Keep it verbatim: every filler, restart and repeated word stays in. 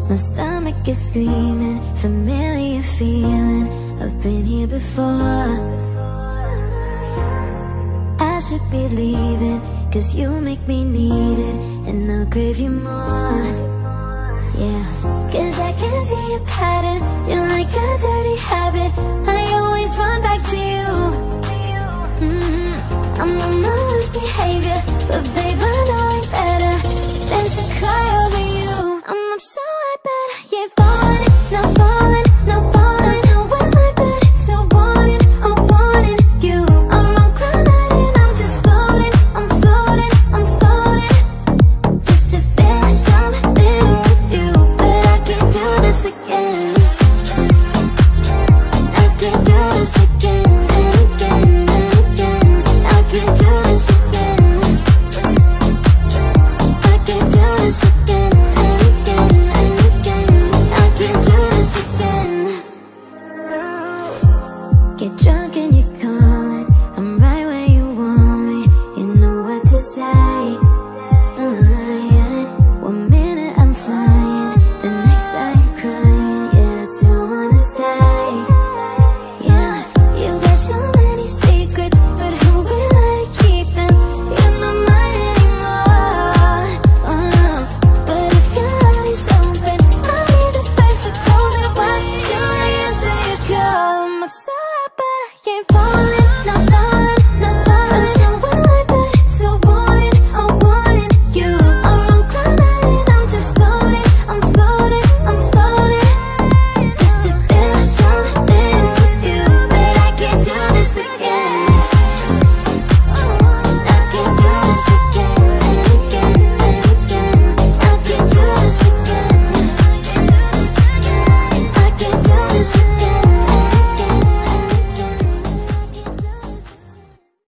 My stomach is screaming, familiar feeling, I've been here before. I should be leaving, cause you make me need it, and I'll crave you more. Yeah, cause I can see a pattern, you're like a dirty habit, I always run back to you. mm-hmm. I'm on my worst behavior, but babe,